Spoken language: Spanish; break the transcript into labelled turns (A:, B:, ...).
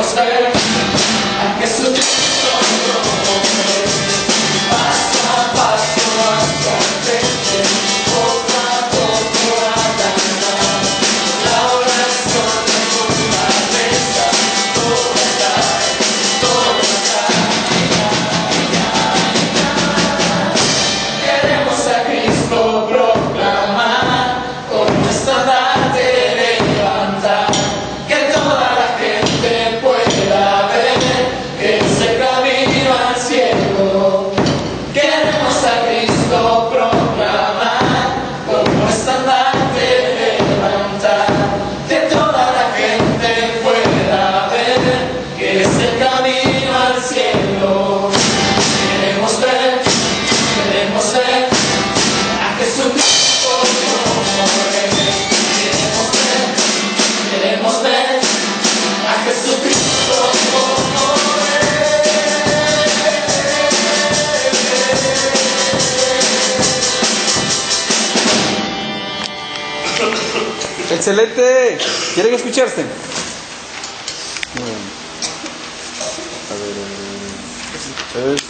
A: Queremos ver a Jesucristo hombre, paso a paso hacia el frente, poco a poco a ganar. La oración es fortaleza, todo está, todo está. Queremos a Cristo proclamar, con nuestra tarde levantar, que toda la gente pueda ver que es el camino al cielo. Queremos a Cristo proclamar, con nuestra tarde levantar, que toda la gente pueda ver que es el camino al cielo. Queremos ver a Jesucristo hombre. Queremos ver a Jesucristo hombre.
B: ¡Excelente! ¿Quieren escucharse? Muy bien. A ver.